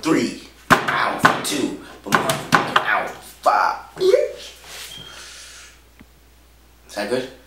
3, out for 2, but motherfucking out for 5. Is that good?